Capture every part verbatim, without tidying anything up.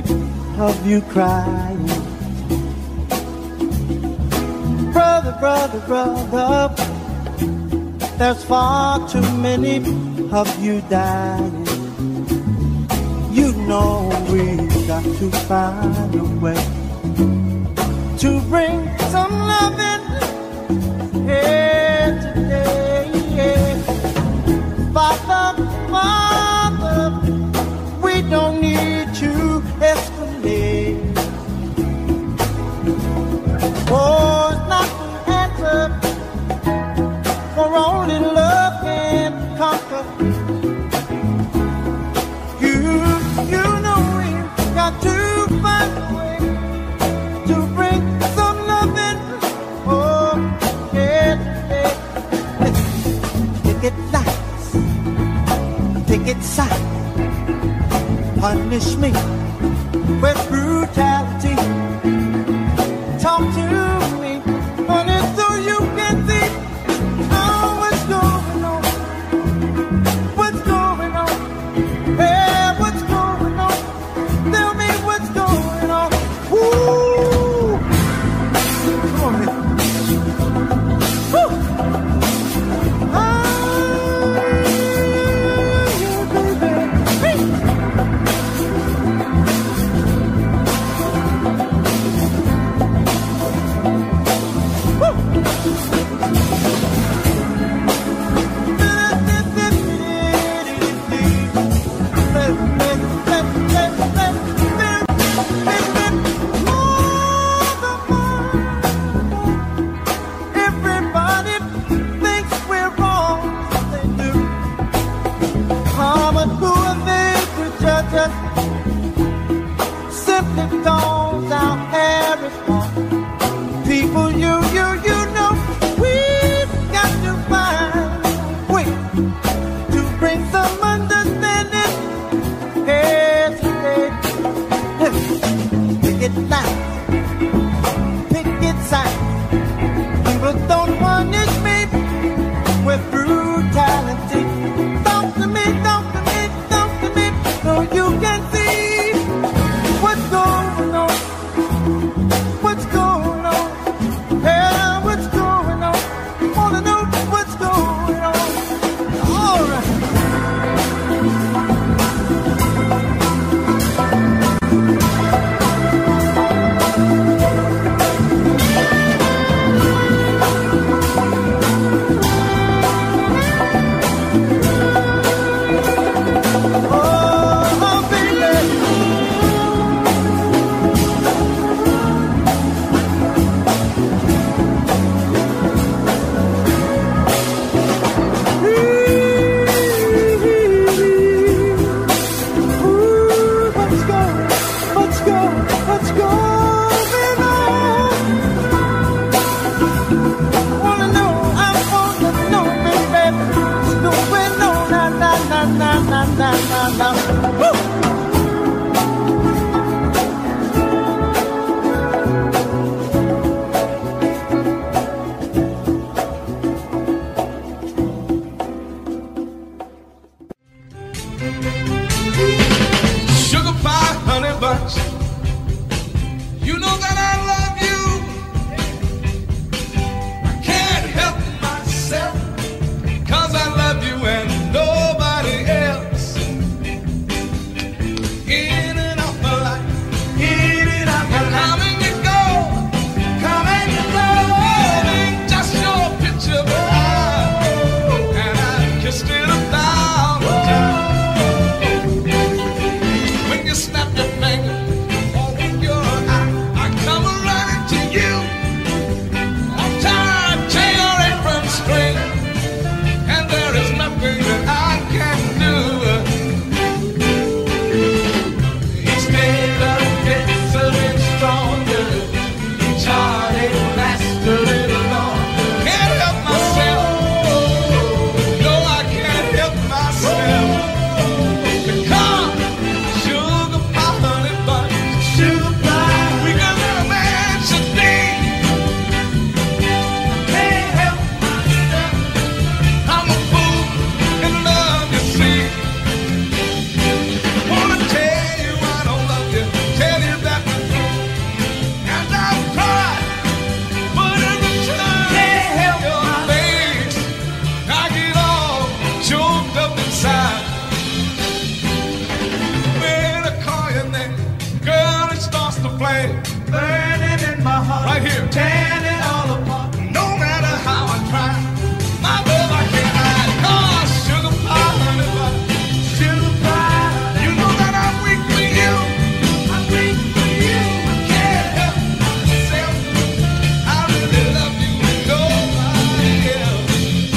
of you crying. Brother, brother, brother, there's far too many of you dying. You know we've got to find a way to bring some loving here today. Yeah. Father, Father, we don't need to escalate. Oh, it's not the answer, for only love can conquer. You, you know we've got to find a way to bring some loving. Oh, yeah, yeah. Take it nice, take it soft. Punish me with brutality. Talk to me, honey, so you can see oh, what's going on. What's going on? Hey, what's going on? Tell me what's going on. Woo! Come on, man. Woo! Ah, yeah, baby. Hey! Everybody thinks we're wrong, they do. But who are they to judge us? Simply calls our hair is long. People, you, you, you know, we've got to find a way to bring some understanding. Yes, yes. Pick it nice, pick it sound. People don't punish me with brutality. Talk to me, talk to me, talk to me, so you can see what's going on. What's going on? Yeah, what's going on? Wanna know what's going on? All right. Oh, baby. Ooh, what's going, what's going, what's going on? Wanna know, I wanna know, baby. What's going on? Na na na na na na na na. Woo! Sugar pie, honey bunch. You know that I love you. I can't help myself, 'cause I love you and nobody else. In and out my life, in and out my life. Come and you go, come and you go. It ain't just your picture, but I, and I kissed it a thousand times. When you snap your finger or wink your eye, I come running to you. I'm tired, chain or apron string, and there is nothing that I can do. Each day that gets a little stronger, each heartache lasts a little longer. Can't help myself, no, I can't help myself. Come, sugar pie, honey bun. Girl, it starts to flame, burning in my heart, right here, tearing it all apart. No matter how I try, my love I can't hide. Oh, sugar pie, honey pie, sugar pie. You know that I'm weak for you. I'm weak for you. I can't help myself. I really love you and nobody else.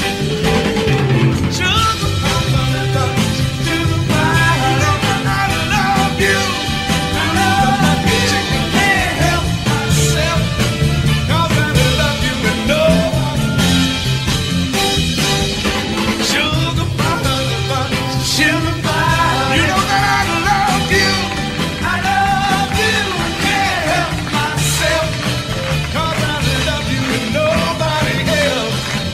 Sugar pie, honey pie, sugar pie. You know that I love you. I love you. I can't help myself. 'Cause I really love you and nobody. Sugar pie, honey pie, sugar pie. You know that I love you. I love you. I can't help myself. 'Cause I really love you and nobody else.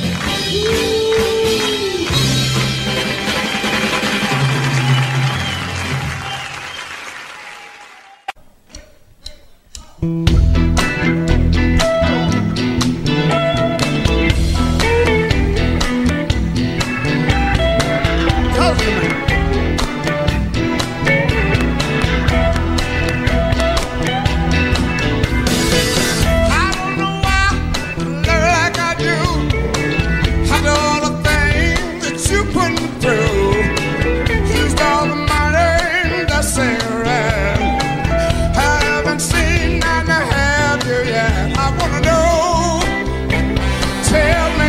I don't know why you love like I do. After all the things that you put me through, used all the money to sing around. I haven't seen none to have you yet. I wanna know. Tell me,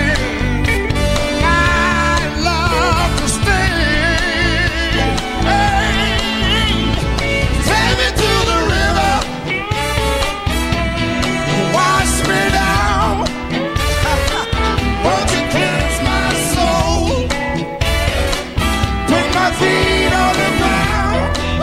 I love to stay. Hey, take me to the river, wash me down. Won't you cleanse my soul? Put my feet on the ground.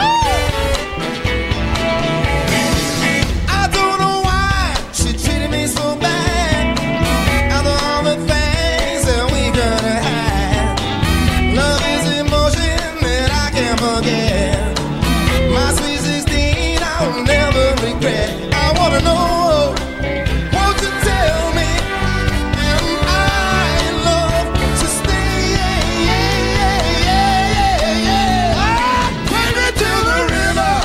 I don't know why she treated me so bad. After all the things that we could have had, love is emotion that I can't forget. My sweet sixteen, I will never regret. I wanna know, won't you tell me, am I in love to stay? Yeah, yeah, yeah, yeah. Ah, take me to the river,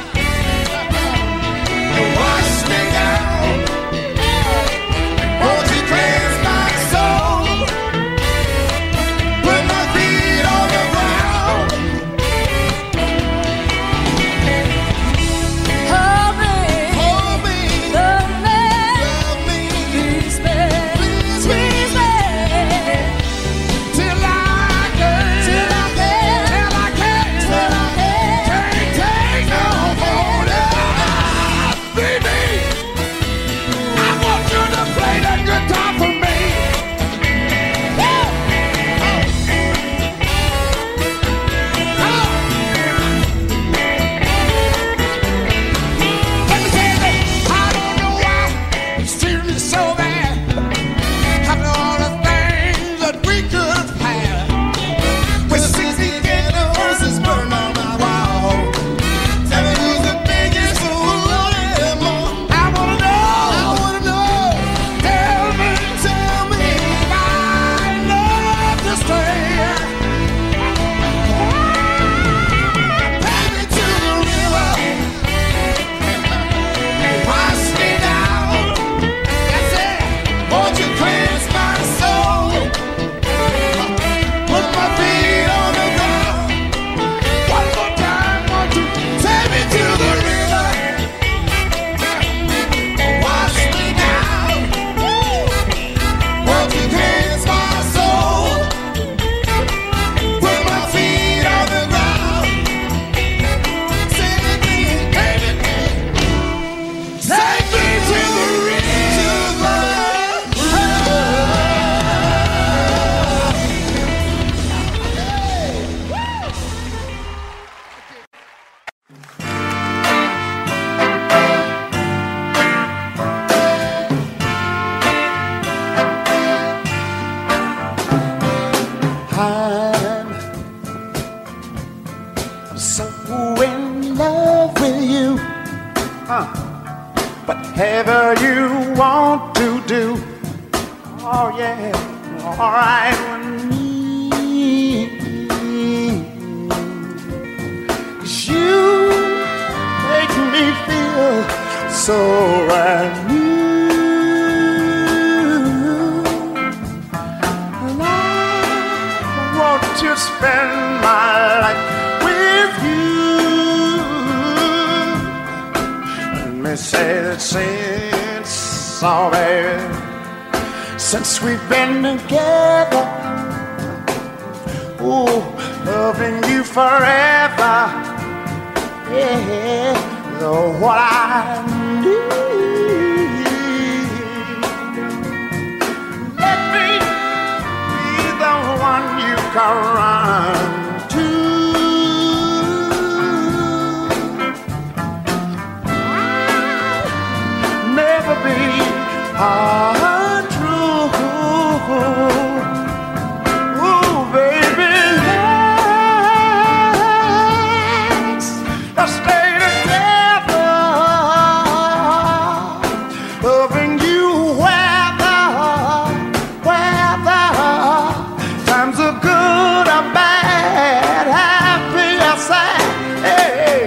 wash me down. Won't you cleanse my soul? Put my feet on the ground. Hold me, Hold me, love me, love me, please me, please me, please me, till I can, till I can, till I can, till I can. can't take no more. Ah, baby, I want you to play that guitar for me. Let me say this, I don't know why you treat me so bad. After all the things that we could have had, with the sixteen candles burned on my wall. Tell me who's the biggest fool on them all. I wanna know, I wanna know. Tell me, tell me, if I love to stay. Take me to the river, wash me down. That's it. Won't you cleanse my soul? Put my feet on the ground. One more time, won't you take me to the river? Wash me down. Won't you cleanse my soul? Put my feet on the ground. Take me, take me, take me to the river. I'm so in love with you. Whatever you want to do, oh yeah, alright with me. 'Cause you make me me feel so brand new. And I want to spend my life with you. Let me say that since, oh baby, since we've been together, ooh, loving you forever, yeah, know what I need. Let me be the one you can run to. I'll never be untrue. Ooh, baby, let's, let's stay together, loving you whether, whether times are good or bad, happy or sad. Hey.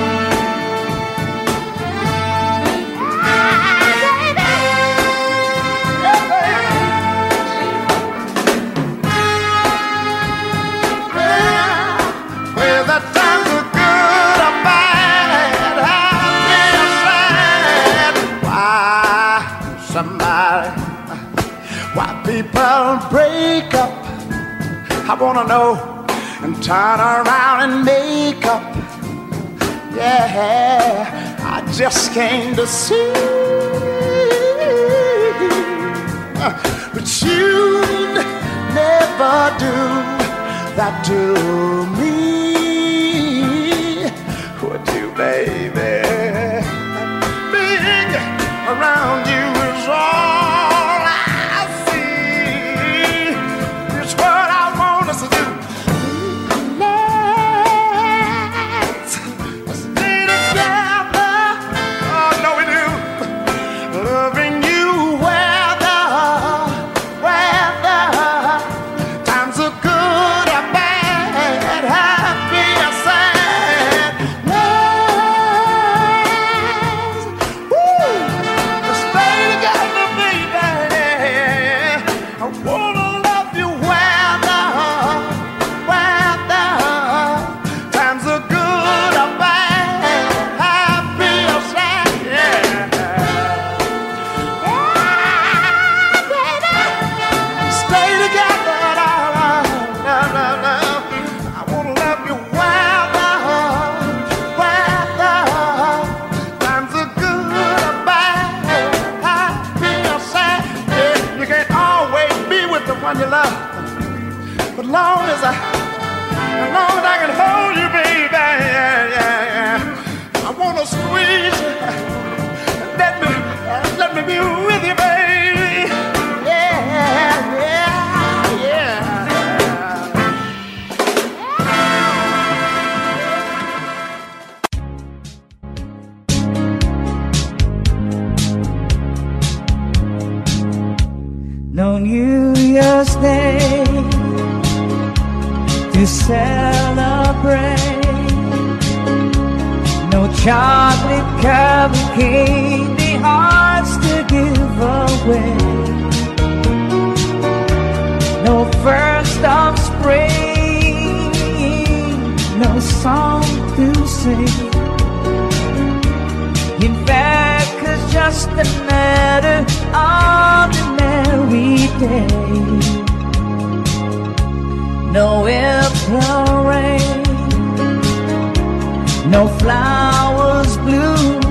Whether times are good or bad, happy or sad. Why somebody, why people break up, I wanna know, and turn around and make up. Yeah, I just came to see, but you'd never do that to me. Would you, baby? Being around you is all I see. It's what I want us to do. Let's stay together. Oh, no, we do. Loving you whether, whether times are good or bad, happy or sad. Let's, woo, let's stay together, baby. I wanna love you whether, whether times are good or bad, happy or sad. Yeah. Stay together, la, la, la, la, la. I wanna love you whether, whether times are good or bad, happy or sad. Yeah, you can't always be with the one you love, but long as I, as long as I can hold you, baby, yeah, yeah, yeah. I wanna squeeze you, let me, let me be with you, baby. Yeah, yeah, yeah. No New Year's Day to celebrate, no chocolate covered candy hearts to give away, no first of spring, no song to sing. In fact, it's just another ordinary day. No April rain, no flowers bloom,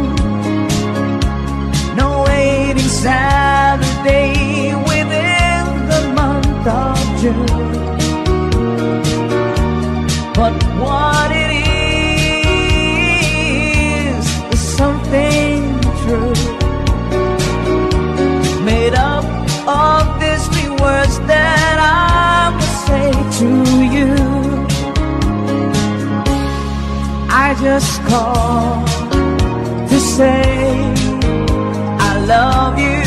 no waiting Saturday within the month of June. But what it is is something true, made up of these three words that I must say to you. I just called to say I love you.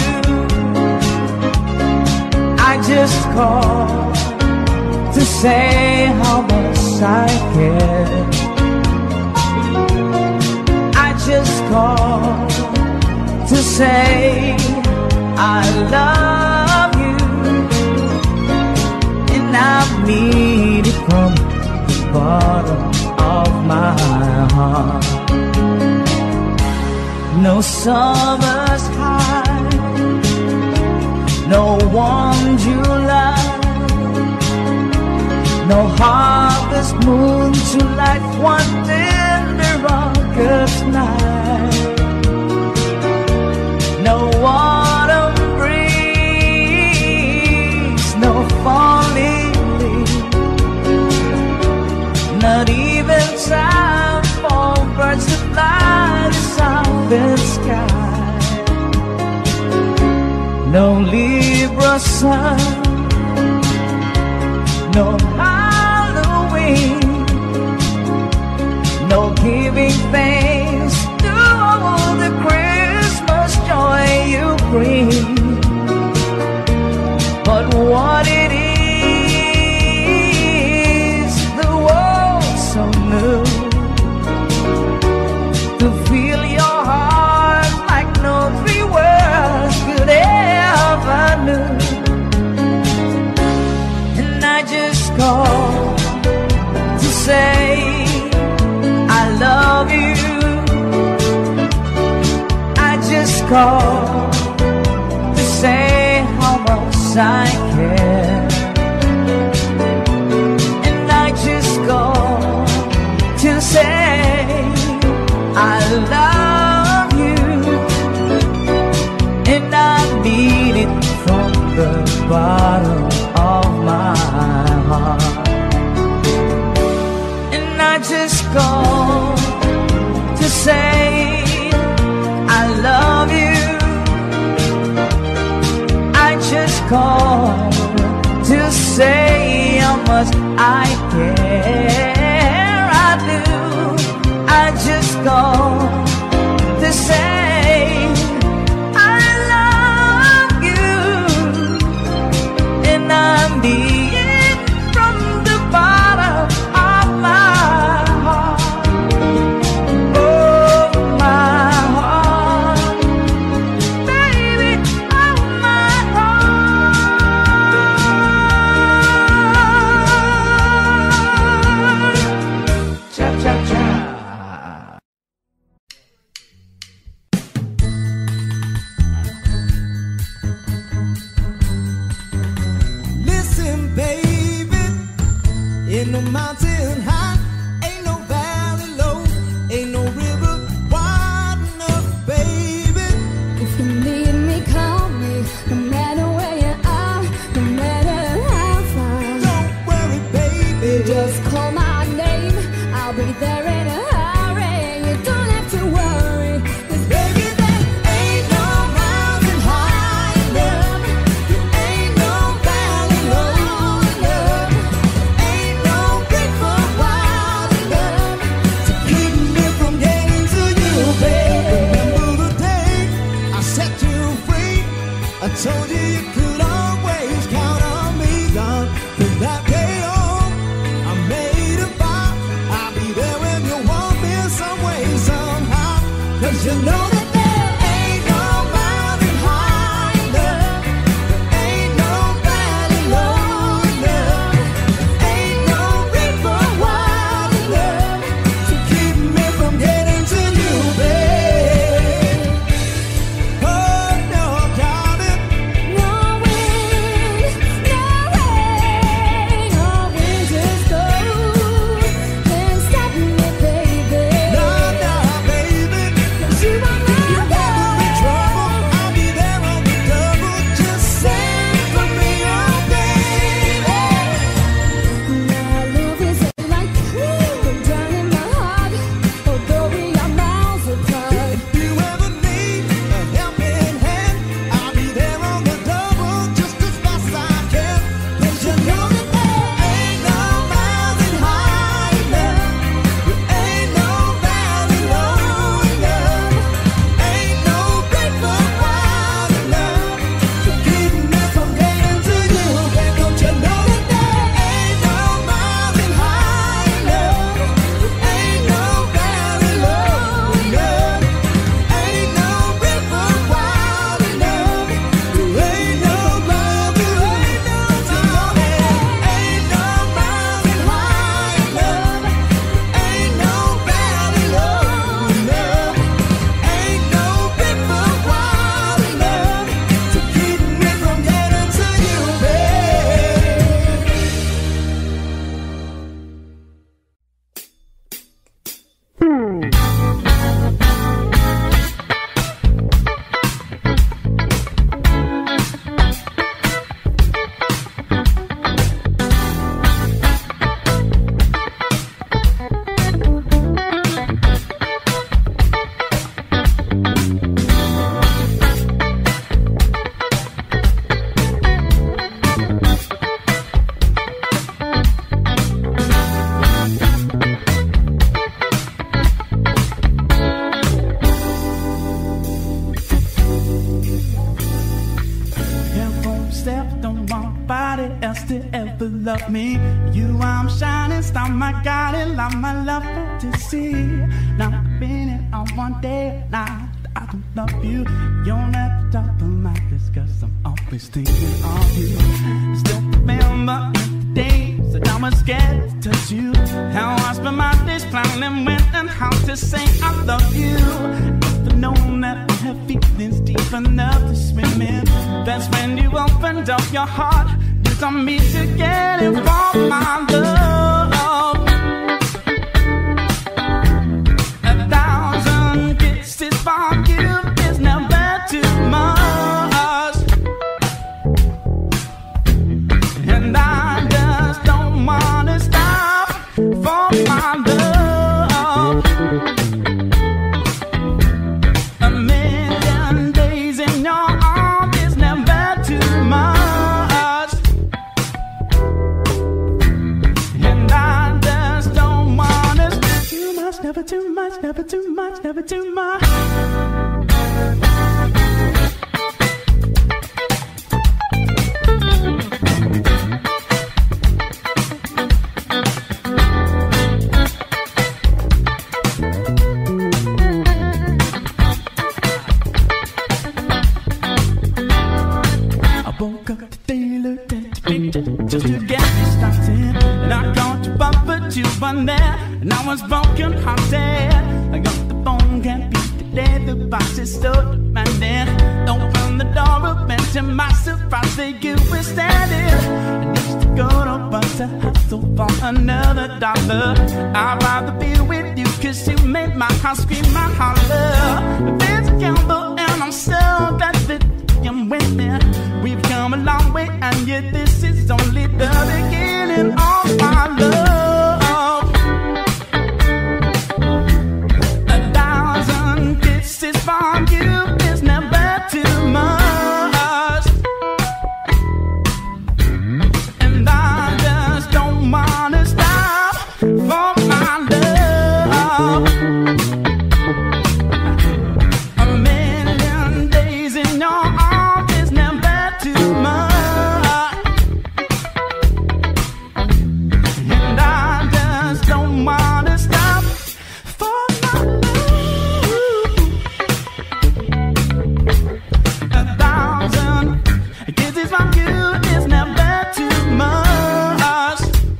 I just called to say how much I care. I just call to say I love you, and I mean it from the bottom of my heart. No summer's high, no warm July, no harvest moon to light one tender August night, no autumn breeze, no falling leaf, not even time for birds to fly the southern sky, no Libra sun, no Halloween, no giving thanks to all the Christmas joy you bring. But what it is, the world so new, to feel your heart like no three words could ever do. And I just call to say I love you. I just call to say how much I care. And I just call to say I love you, and I mean it from the bottom of my heart. And I just call to say I love you. I just call to say how much I care. I do. I just call to say I love you, and I mean it from the bottom of my heart. Oh, my heart, baby, oh, my heart. Cha cha cha. Listen, baby, in the mountain high, ain't no valley low, ain't no river wide enough, baby. If you need me, call me. No matter where you are, no matter how far. Don't worry, baby, Just call my name. I'll be there in a hurry. You don't have to worry. 'Cause baby, there ain't no mountain high enough. There ain't no valley low enough. Ain't no river wide enough to keep me from getting to you, baby. Remember the day I set you free? I told you you could always count on me, gone from that day on. I made a vow I'll be there when you want me some way, somehow. 'Cause you know that there ain't no mountain high enough, there ain't no valley low enough, ain't no river wide enough to keep me from getting to you, babe. Oh no, darling, No wind, no rain, or winter's cold can stop me, baby. no, no, baby. 'Cause you are my else to ever love me. You, I'm shining star, my God, and love my love to see. Now I've been it on one day, now I don't love you. You're at the top of my list, cause I'm always thinking of you. Still remember the days that I was scared to touch you. How I spent my days planning when and how to say I love you. Never known that I have feelings deep enough to swim in. That's when you opened up your heart. You told me to get involved, my love. A thousand kisses for you is never too much, and I just don't wanna stop for my love. A million days in your arms is never too much, and I just don't wanna stop. Too much, never too much, never too much, never too much. I woke up today, looked at your picture just to get me started, and I called you up, but you weren't there, and I was broken hearted. I got the phone, can't beat the day, the box is so demanding. Open the door up, and to my surprise, that you were standing. I used to go to work to hustle for another dollar. I'd rather be with you, cause you made my heart scream, my holler. It's a gamble, and I'm so glad that I'm with me. We've come a long way, and yet this is only the beginning of my love. A thousand kisses from you is never too much, and I just don't wanna stop for my love. A million days in your arms is never too much, and I just don't wanna stop for my love. A thousand kisses from you is never too much,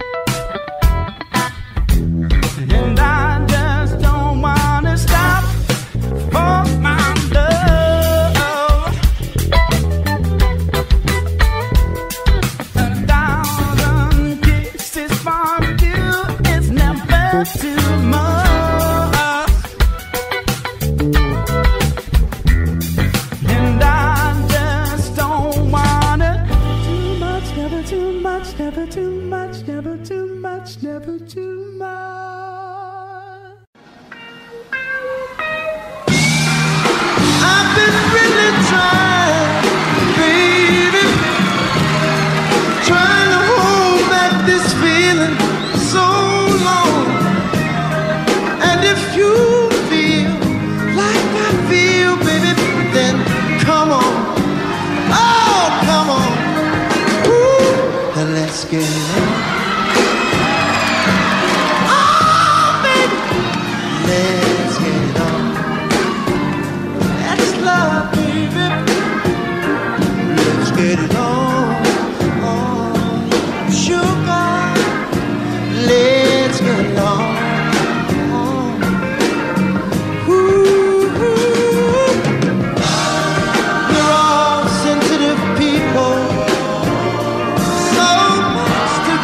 and I just don't wanna stop for my love. A thousand kisses from you is never too much, and I just don't wanna. Too much, never too much, never too much, never too much, never too much. I've been really trying, baby, trying to hold back this feeling so long. And if you feel like I feel, baby, then come on, oh, come on, ooh, and let's get it on. Oh, baby, let's get it on. That's love, baby. Let's get it on. Oh, sugar. Let's get it on. Oh. Ooh, ooh. We're all sensitive people. So much to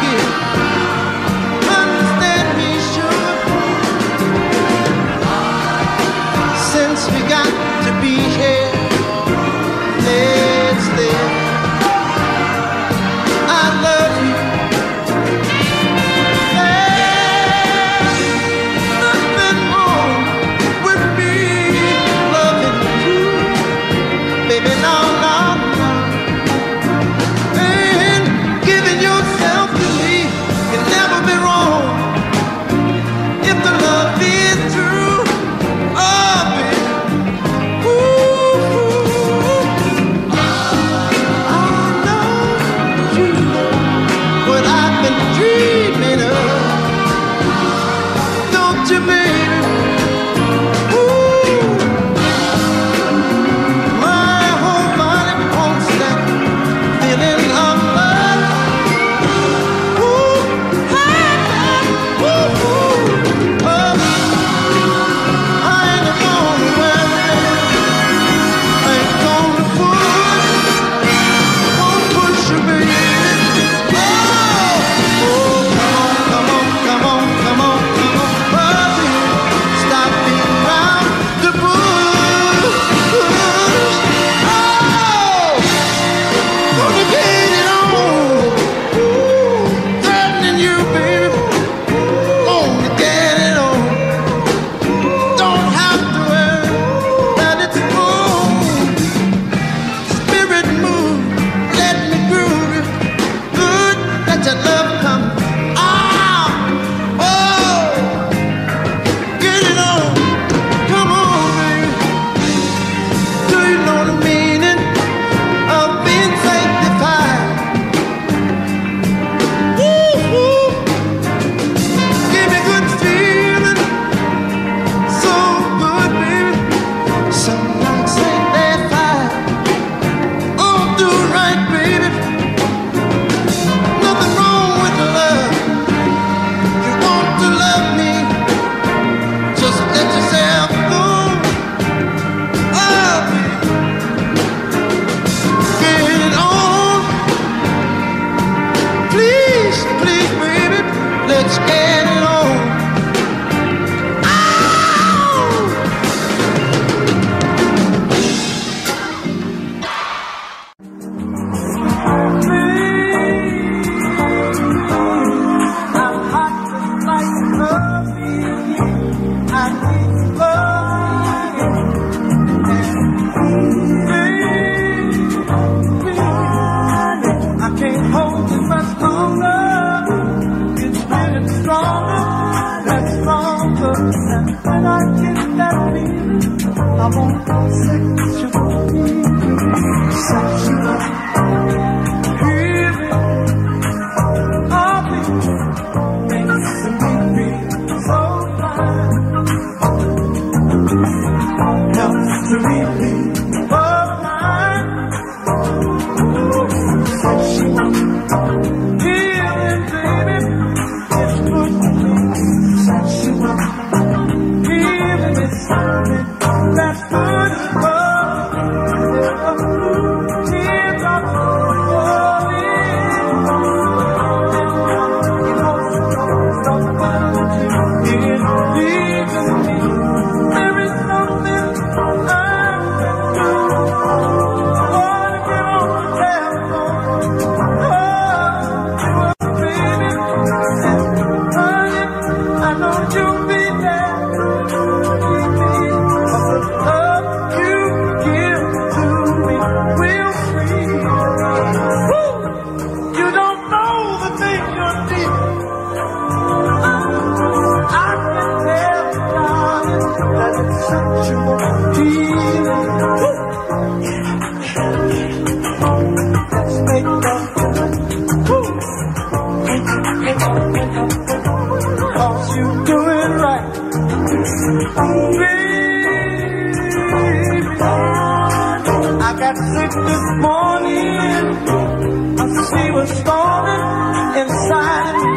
got sick this morning. She was storming inside me.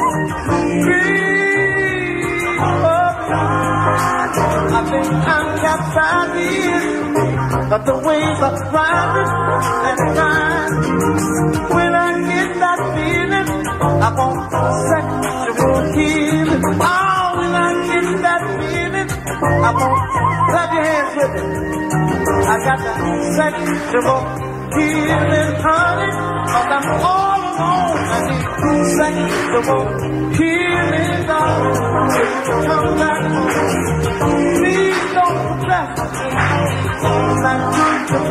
Breathe, oh, I think I'm capsizing, but the waves are rising and rising. When I get that feeling, I want sexual healing. Oh, when I get that feeling, I want, clap your hands with it. I got that sexual healing, honey, 'cause I'm all alone. I need sexual healing, darling. Come back home. Please don't forget that good to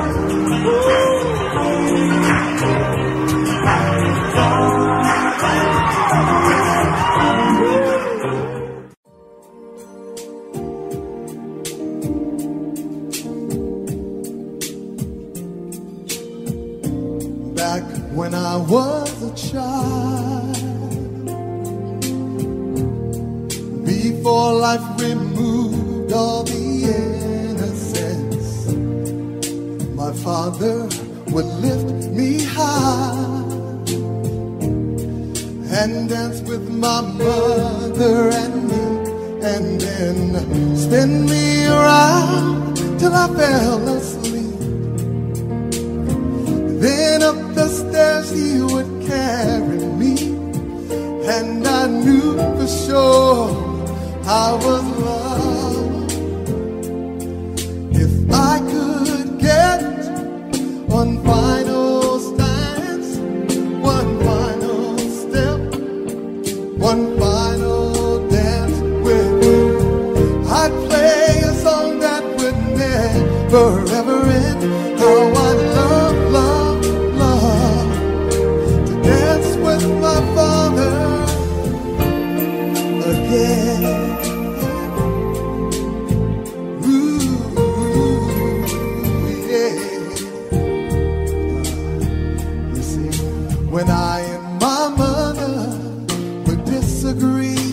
Back when I was a child, before life removed all the innocence, my father would lift me high and dance with my mother and me, and then spin me around till I fell asleep. Then up the stairs he would carry me, and I knew for sure I was loved. If I could get one final stance, one final step, one final dance with you, I'd play a song that would never ever end. How I love, love, love to dance with my father again. Ooh, yeah. You see, when I and my mother would disagree,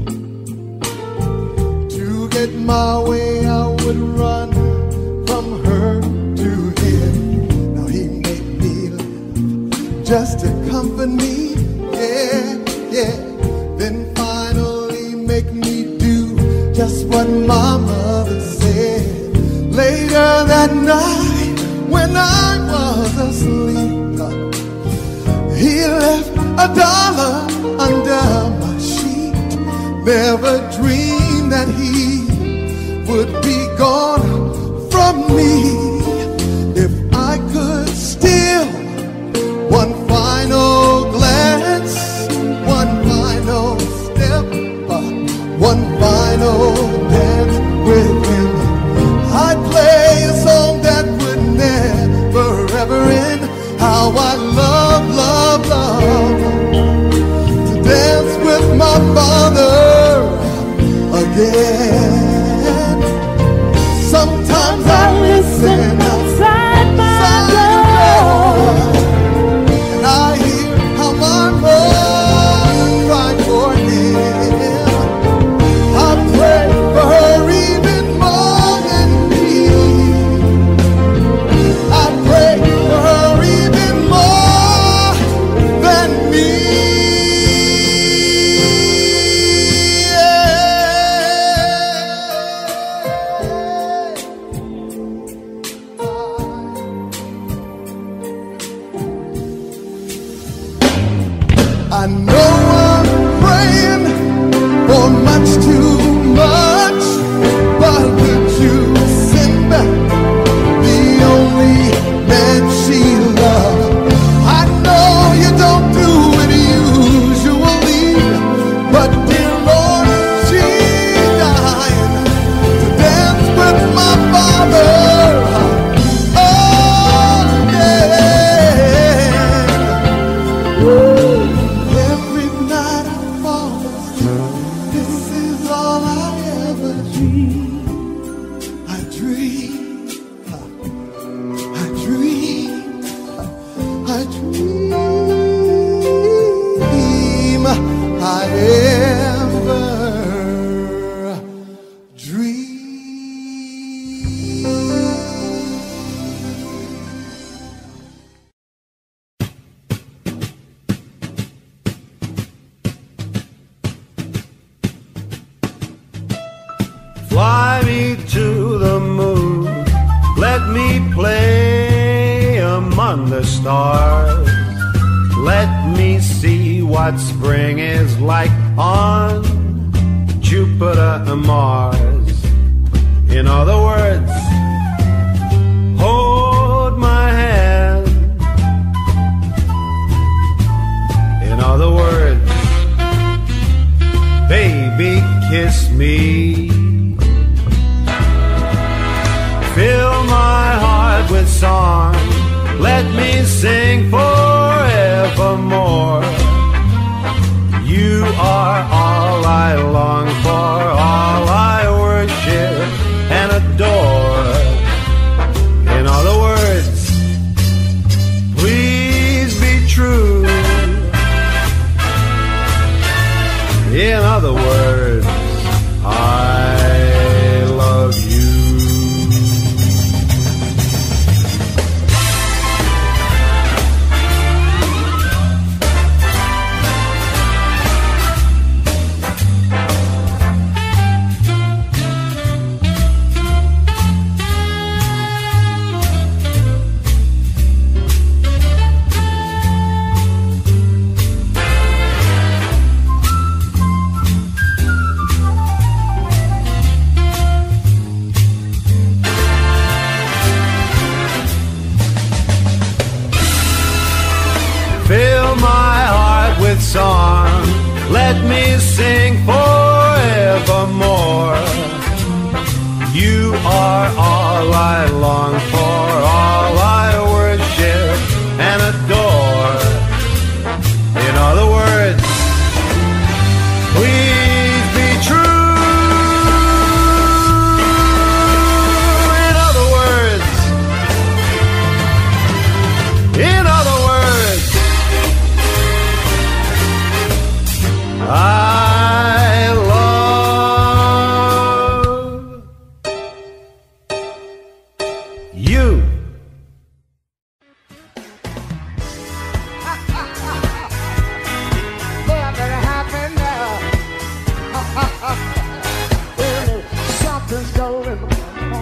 to get my way I would run from her to him. Now he made me live just to comfort me, yeah, yeah. Then finally make me do just what my mother said. Later that night when I was asleep, he left a dollar under my sheet. Never dreamed that he would be gone from me. If I could steal one final glance, one final step, one final dance with him, I'd play a song that would never ever end. How I love, love, love to dance with my father again. on the stars. Let me see what spring is like on Jupiter and Mars. In other words, hold my hand. In other words, baby, kiss me. Fill my heart with song. Let me sing forevermore. You are all I long for, all I worship and adore. In other words, please be true. In other words, I love you. Song, let me sing forevermore. You are all I long for, all I worship and adore. In other words, please be true. In other words, in other words, I love you. Nothing happened now. Something's going on.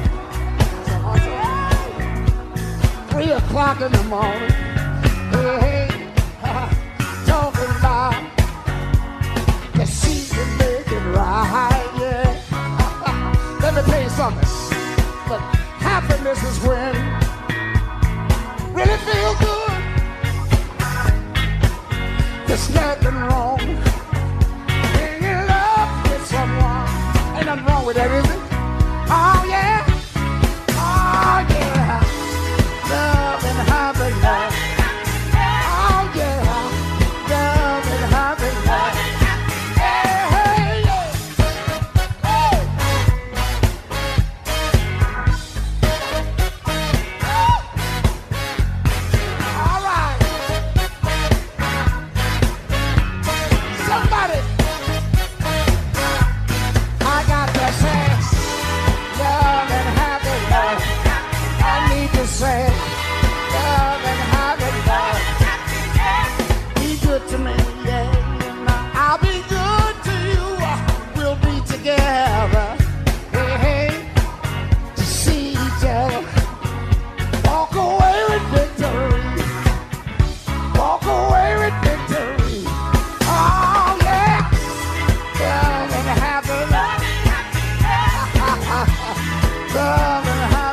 Three o'clock in the morning. Hey, hey, talking about. See you make it right, yeah. Let me tell you something. But happiness is when really feel good. There's nothing wrong being in love with someone. Ain't nothing wrong with that, is it? Oh yeah, oh yeah. Love and happiness. Oh yeah, love and happiness. Say love and happiness. Be good to me, yeah. I'll be good to you. We'll be together. Hey, hey, to see each other. Walk away with victory. Walk away with victory. Oh yeah, love and happiness. Love and happiness.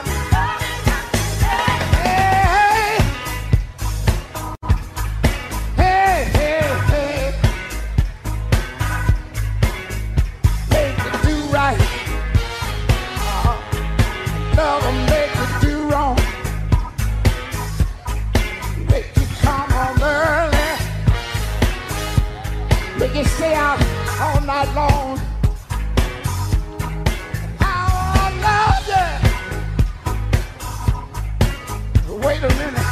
You stay out all night long. I love you. Wait a minute.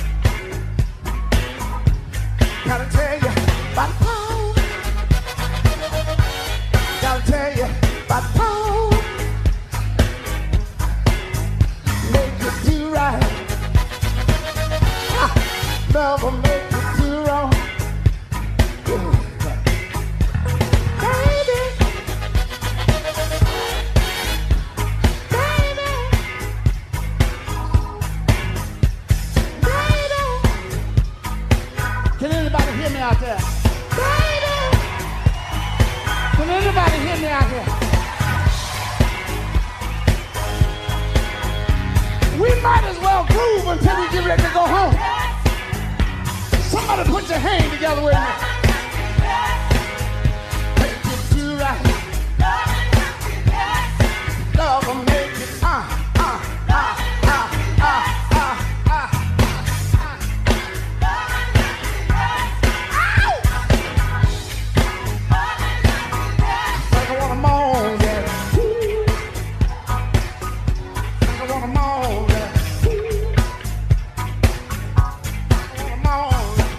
Gotta tell you about the phone. Gotta tell you about the phone. Make you do right. Love will make you do wrong. Baby, out there? Baby! Can anybody hear me out here? We might as well groove until we get ready to go home. Somebody put your hand together with me. Make it do right. Love will make it uh, uh, uh, uh, uh, uh, uh, uh. Like I wanna moan, yeah. Like I wanna moan, yeah. I wanna moan.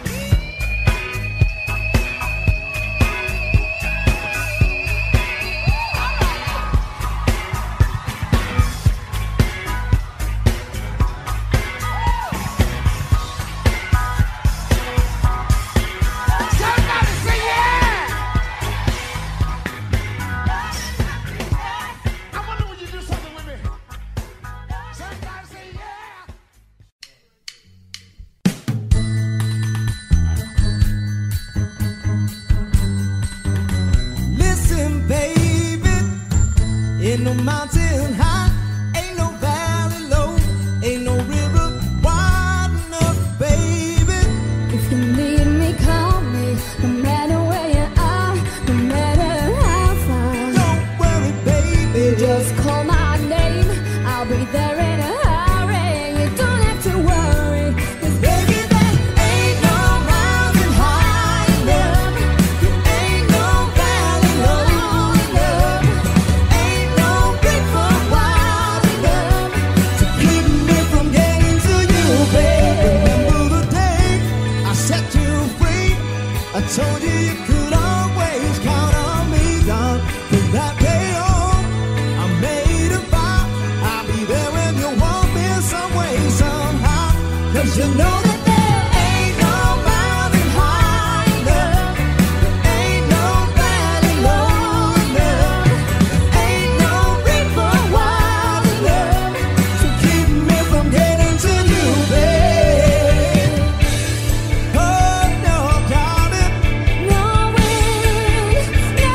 Somebody say yeah! I wonder would you do something with me? Somebody say yeah! Listen, baby, ain't no mountain high, ain't no valley low, ain't no river wide enough, baby. If you need me, call me. No matter where you are, no matter how far. Don't worry, baby, Just call my name. I'll be there in a hurry. You don't have to worry. 'Cause baby, there ain't no mountain high enough. There ain't no valley low enough. Ain't no river wide enough to keep me from getting to you, baby. Remember the day I set you free? I told you you could always count on me, dog. From that day on, I made a vow. I'll be there when you want me some way, somehow. 'Cause you know that there ain't no mountain high enough. There ain't no valley low enough. Ain't no river wide enough to keep me from getting to you, babe. Oh no, darling. No wind, no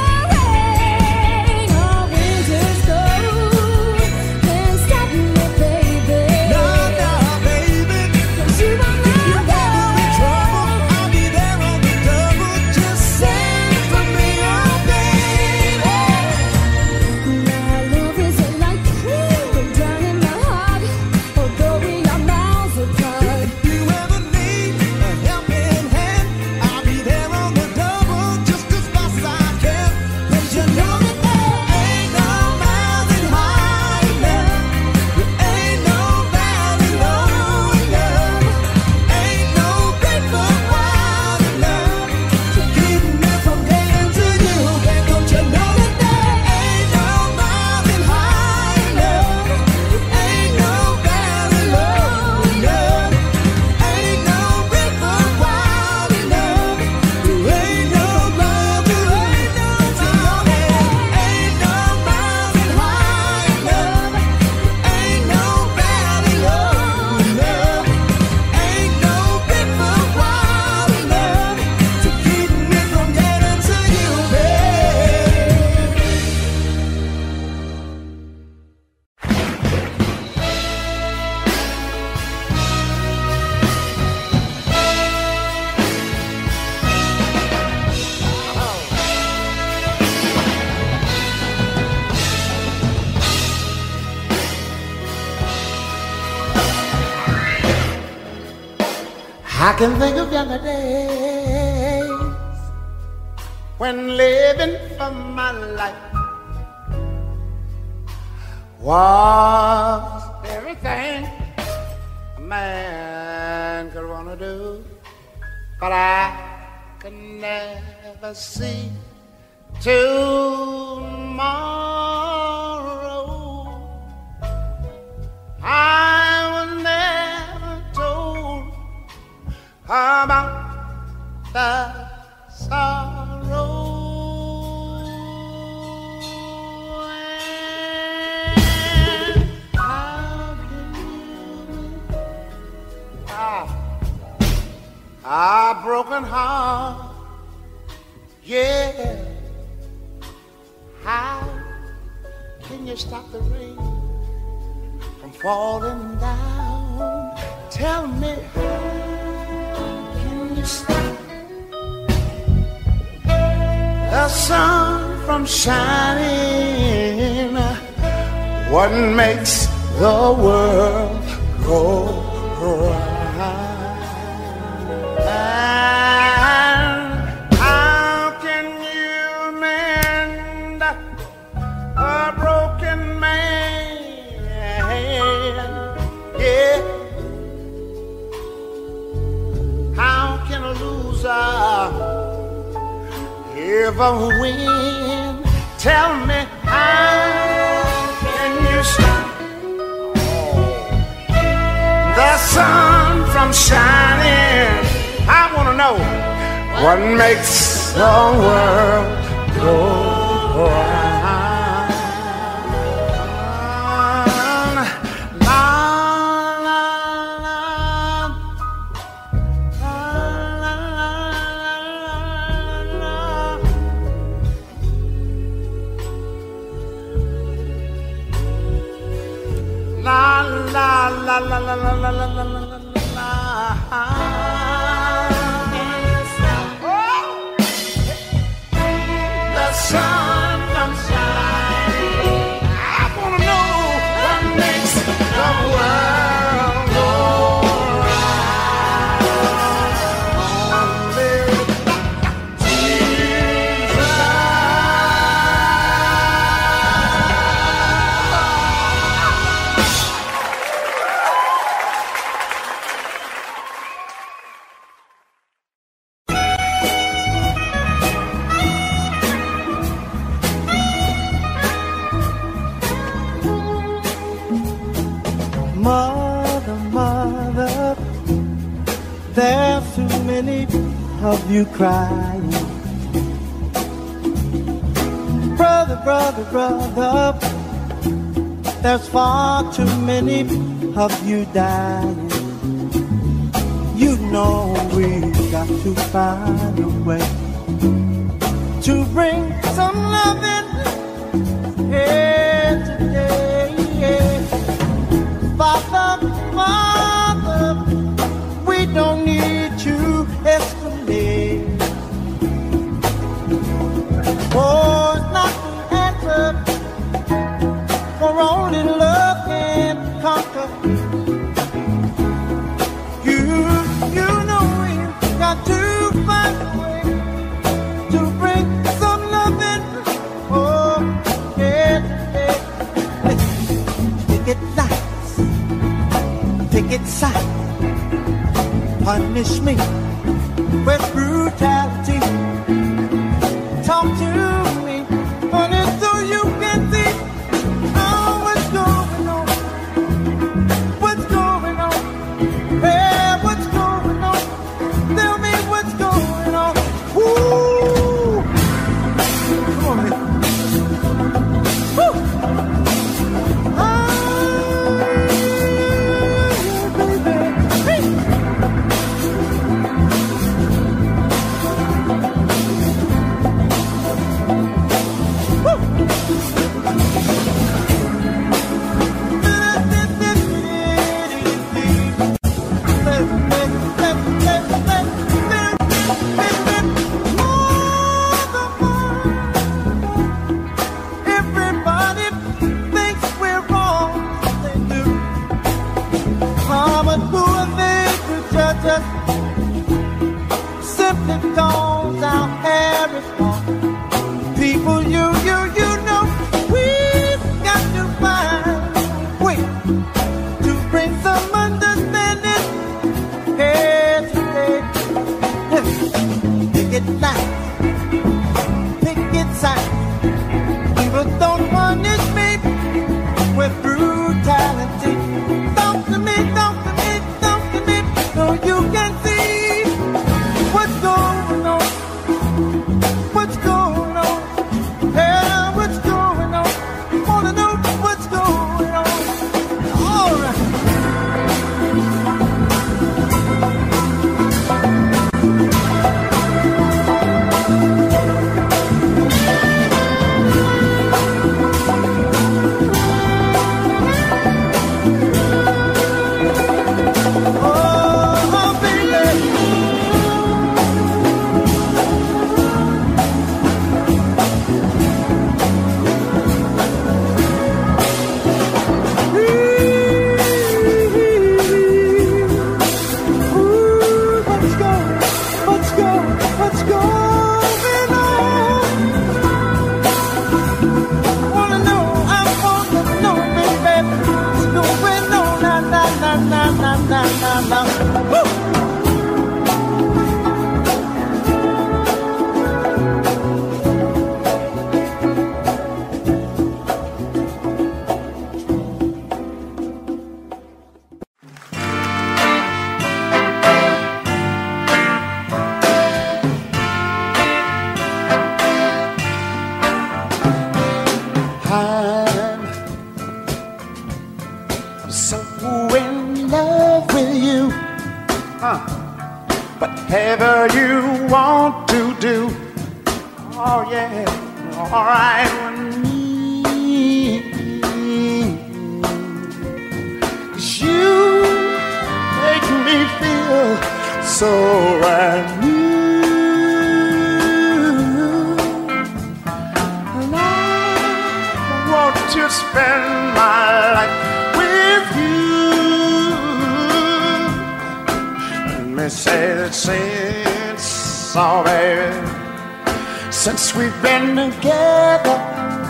rain, or winter snow can stop me, baby. No, no, baby. 'Cause you are If you my ever in trouble, I'll be there on the double. Just send for me, oh baby. My love is like cold down in my heart, although we are miles apart. If you ever need a helping hand, I'll be there on the double just as fast as I can. 'Cause you know that there ain't no mountain high enough. There ain't no valley low enough. Ain't no river wide enough to keep me from getting to you, babe. Don't you know that there ain't no mountain high enough? There ain't no valley low enough. Ain't no river wide enough. There ain't no mountain, ain't no mountain, ain't no mountain high enough. Ain't no valley low enough. Ain't no river wide enough to keep me from getting to you, babe. I can think of younger days when living for my life was everything a man could want to do, but I could never see tomorrow. I was never told about the sorrow. And how can you, ah, a broken heart. Yeah. How can you stop the rain from falling down? Tell me, how can you stop the sun from shining? What makes the world go round? And how can you mend a broken man? Yeah. How can a loser ever win? Tell me, how can you stop the sun from shining? I want to know what makes the world go round. La, la, la, la, la, la, la, la, la, la, la, la, la, la, la, la. The sun comes shining. I wanna know what makes the world go round. Mother, mother, there's too many of you crying. Brother, brother, brother, there's far too many of you dying. You know we've got to find a way to bring some love in here today. Father, Father, we don't need to escalate. Oh, it's not the answer, for only love can conquer. You, you know we've got to find a way to bring some love in. Oh, yeah, yeah. Take it light. Take it sight, punish me with brutality. Talk to me, honey, so you can see oh, what's going on. What's going on? Hey, what's going on? Tell me what's going on. Woo! Come on, man. Woo! Everybody thinks we're wrong, they do. Mama, who are they to judge us? Simply cause our hair is long. People, you, you, you know, we've got to find a way to bring some understanding here today. Pick it nice, pick it sight. People don't punish me with brutality. Talk to me, talk to me, talk to me, so you can see na na na na na. Woo! I'm so in love with you. Huh. Whatever you want to do, oh yeah, alright with me. 'Cause you make me feel so brand new. And I want to spend my life with you. Let me say that since, oh baby, since we've been together,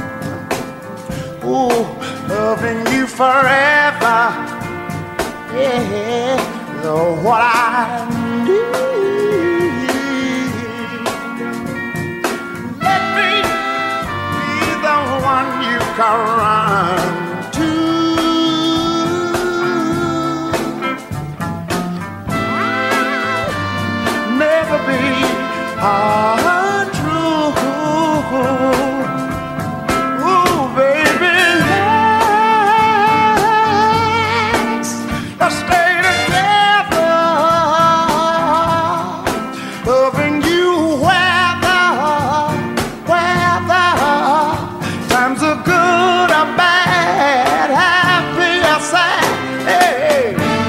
ooh, loving you forever, yeah, know what I need. Let me be the one you can run to. Never be untrue. Ooh, baby, let's, let's stay together, loving you whether, whether times are good or bad, happy or sad. Hey.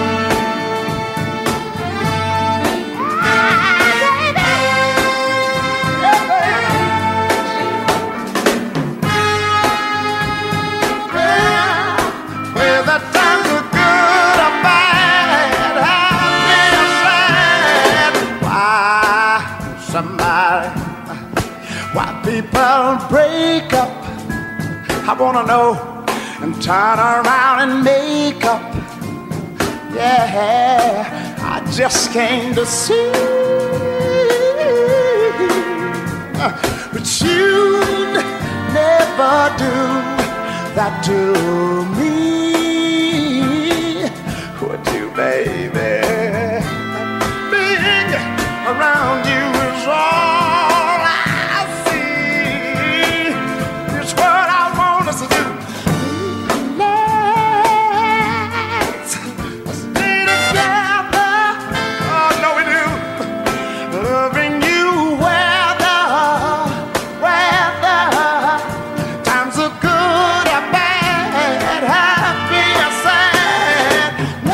Whether times are good or bad, happy or sad. Why somebody, why people break up, I wanna know, and turn around and make up. Yeah, I just came to see. But you'd never do that to me, would you, baby? Being around you is all I see. It's what I want us to do. Let's stay together. Oh, no, we do. Loving you whether, whether times are good or bad, happy or sad.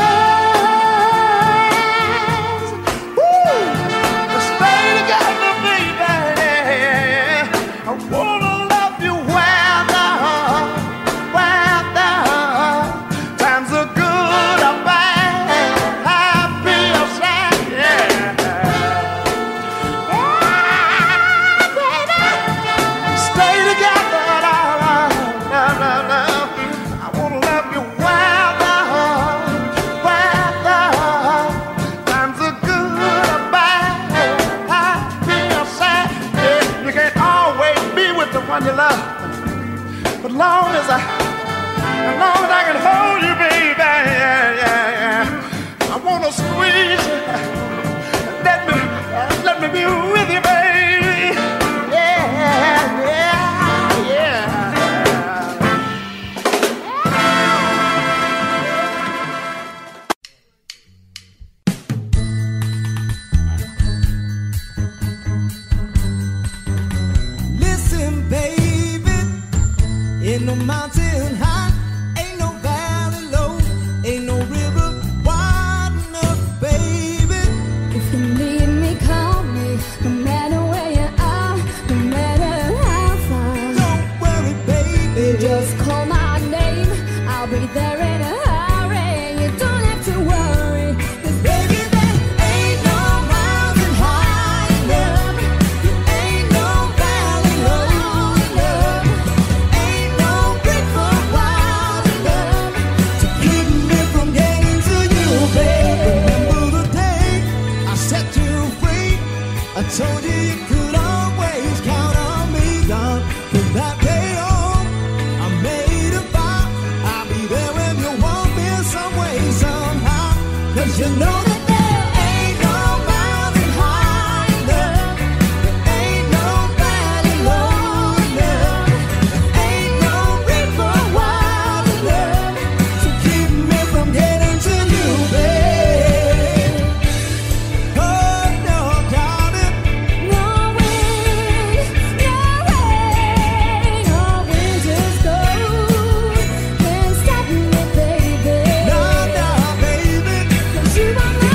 Let's, woo, let's stay together, baby. I wanna love you whether, whether times are good or bad, happy or sad. Yeah. Stay together, la, la, la, la, la. I wanna love you whether, whether times are good or bad, happy or sad. Yeah, you can't always be with the one you love, but long as I, as long as I can hold you, baby, yeah, yeah, yeah. I wanna squeeze you. Let me, let me be with you, baby. Yeah, yeah, yeah. Listen, baby, ain't no mountain high, ain't no valley low, ain't no river wide enough, baby. If you need me, call me. No matter where you are, no matter how far. Don't worry, baby, Just call my name. I'll be there in a hurry. You don't have to worry. 'Cause baby, there ain't no mountain high enough. There ain't no valley low enough. Ain't no bridge for told you you could always count on me, dog. From that day on, I made a vow. I'll be there when you want me some way, somehow. Cause you know that there ain't no mountain high enough. There ain't no valley low enough. There ain't no river wide enough to keep me from getting to you, babe. Oh, no, darling. No wind, no rain, or winter's cold can stop me, baby. No, no, baby. 'Cause you are my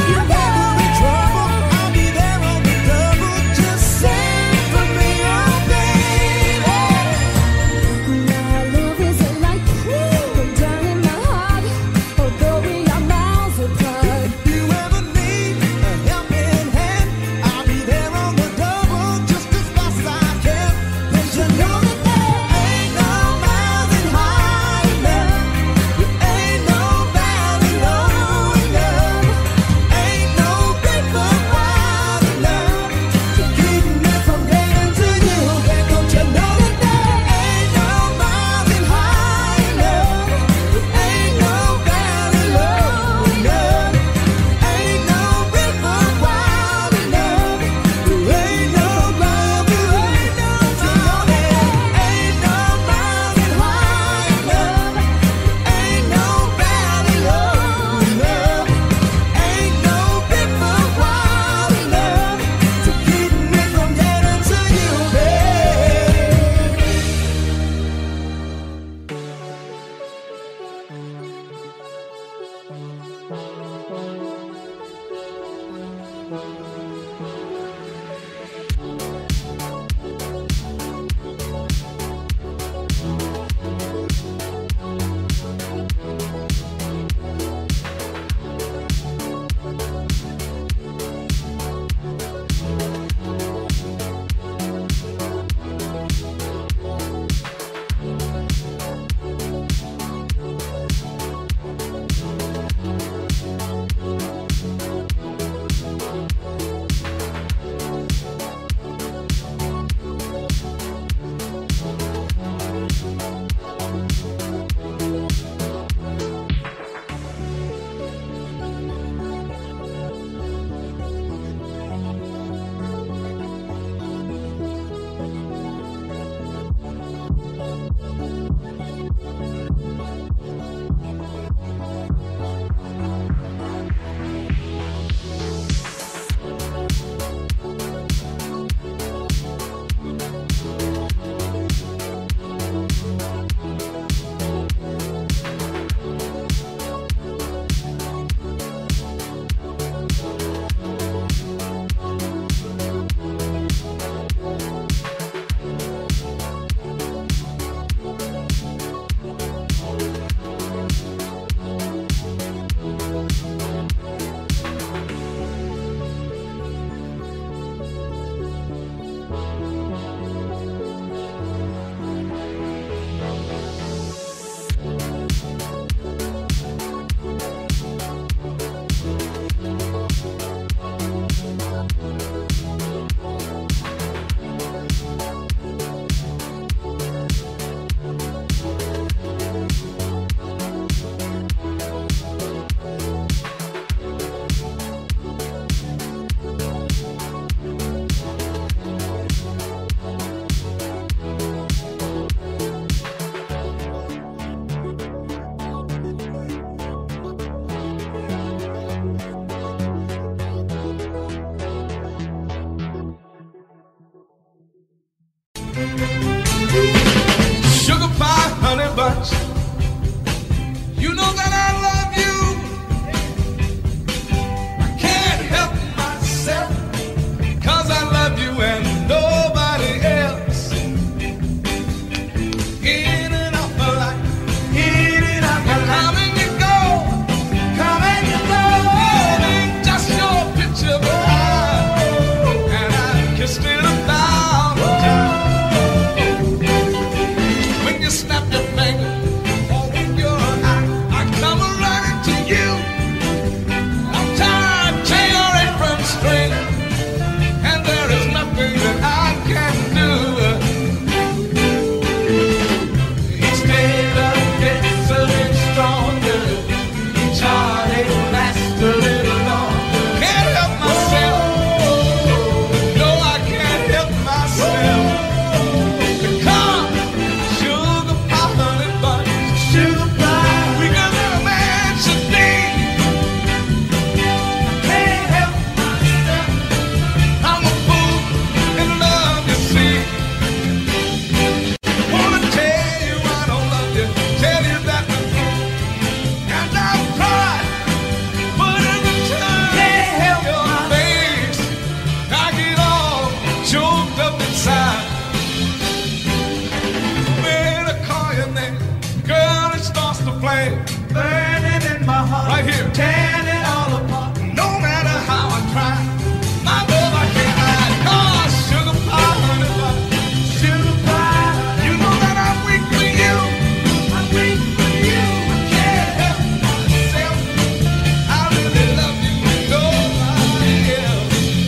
away, burning in my heart, right here, tearing it all apart. No matter how I try, my love I can't hide. Cause sugar pie, honey pie, sugar pie. You know that I'm weak for you. I'm weak for you. I can't help myself. I really love you, you know I am.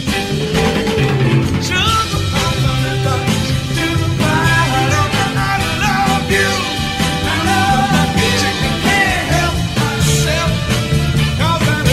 Sugar pie, honey pie, sugar pie. You know that I love you. I love you. I can't help myself. Cause I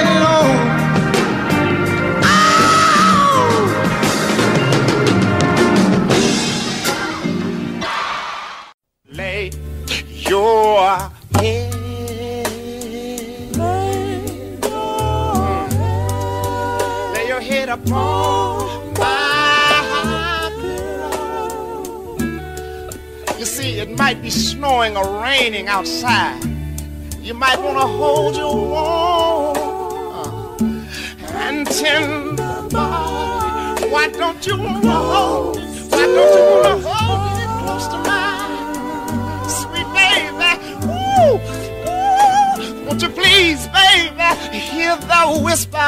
alone. Lay your head. Lay your head upon my pillow. You see, it might be snowing or raining outside. You might want to hold your warm and tender body. Why don't you want to hold? Why don't you want to hold it close to mine, sweet baby? Ooh, ooh. Won't you please, baby, hear the whisper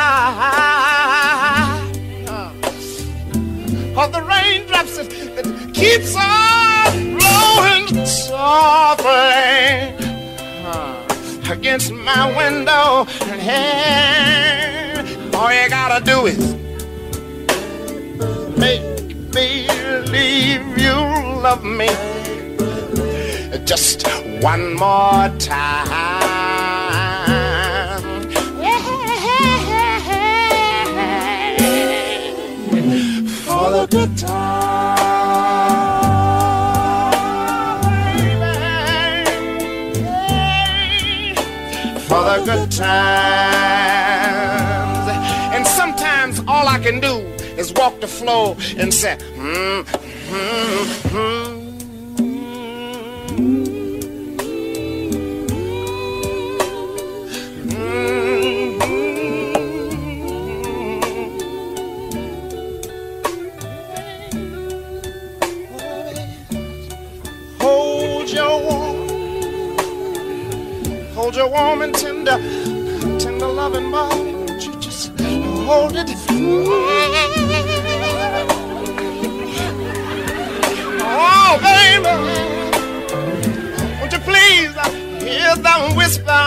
of the raindrops that, that keeps on blowing softly against my window. And hey, all you gotta do is make believe you love me just one more time. For the good time. For the good times. And sometimes all I can do is walk the floor and say, mm, mm, mm. Hold your warm, hold your warm and tender, tender loving body. Won't you just hold it? Oh, baby, won't you please hear the whisper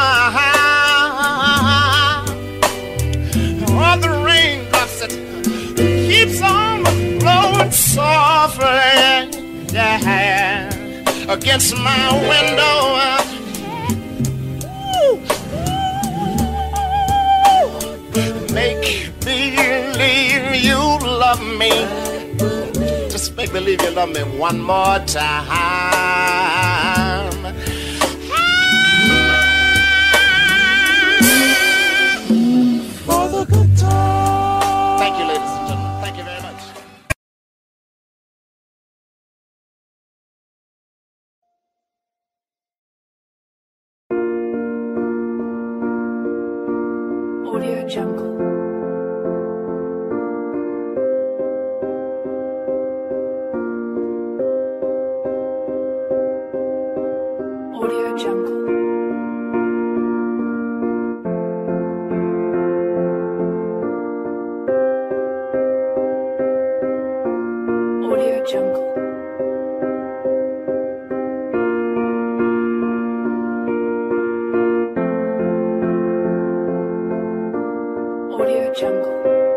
of the raindrops that keeps on blowing softly, yeah, against my window. Make believe you love me. Just make believe you love me one more time. For the good time. Thank you, ladies and gentlemen. Thank you very much. Audio Jungle. Audio Jungle. Audio Jungle. Audio Jungle.